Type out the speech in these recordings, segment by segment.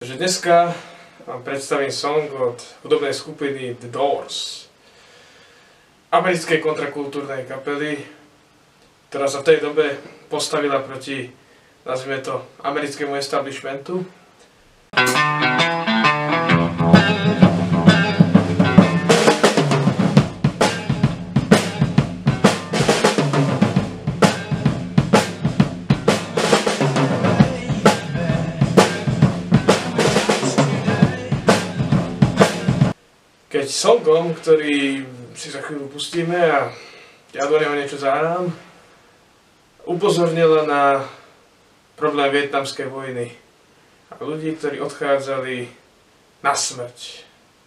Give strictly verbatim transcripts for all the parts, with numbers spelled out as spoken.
Takže dneska vám predstavím song od hudobnej skupiny The Doors, americkej kontrakultúrnej kapely, ktorá sa v tej dobe postavila proti, nazvime to, americkému establishmentu. Keď songom, ktorý si za chvíľu pustíme a ja do neho niečo zahrám, upozornila na problém vietnamskej vojny a ľudí, ktorí odchádzali na smrť.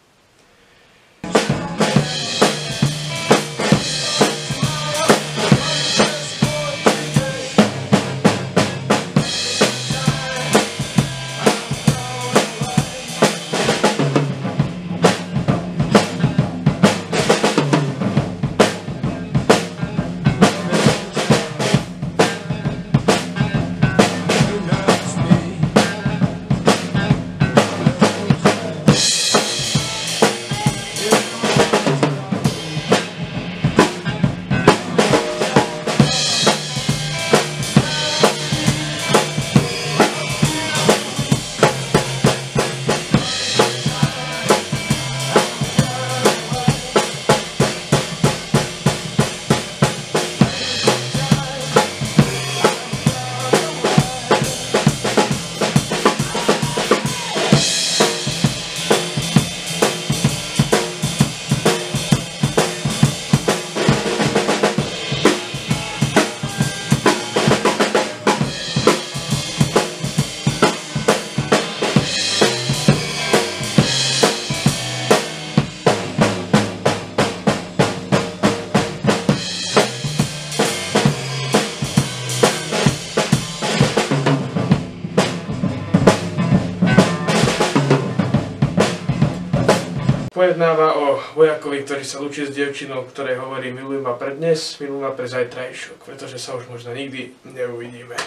Pojednáva o vojakovi, ktorý sa lúči s dievčinou, ktorej hovorí milujem ma pre dnes, milujem ma pre zajtrajšok, pretože sa už možno nikdy neuvidíme.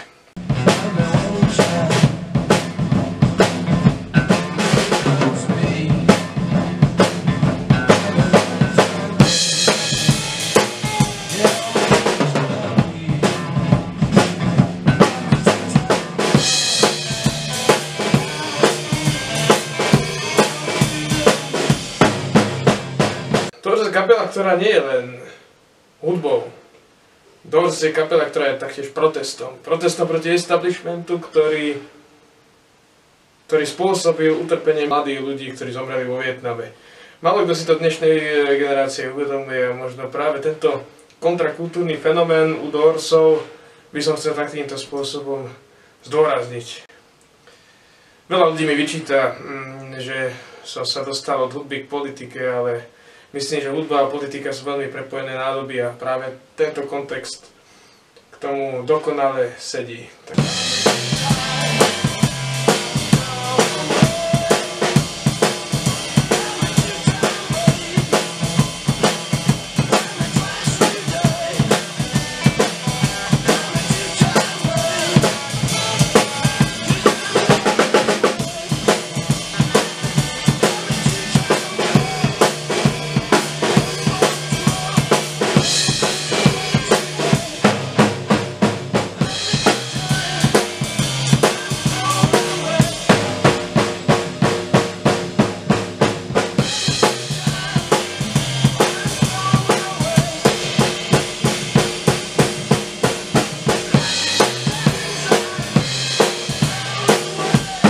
Doors je kapela, ktorá nie je len hudbou. Doors je kapela, ktorá je taktiež protestom. Protestom proti establishmentu, ktorý, ktorý spôsobil utrpenie mladých ľudí, ktorí zomreli vo Vietname. Málo kto si to dnešnej generácie uvedomuje a možno práve tento kontrakultúrny fenomén u Doorsov by som chcel takýmto spôsobom zdôrazniť. Veľa ľudí mi vyčíta, že som sa dostal od hudby k politike, ale myslím, že hudba a politika sú veľmi prepojené nádoby a práve tento kontext k tomu dokonale sedí. Tak.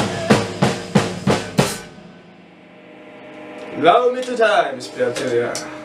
Love me two times, priatelia.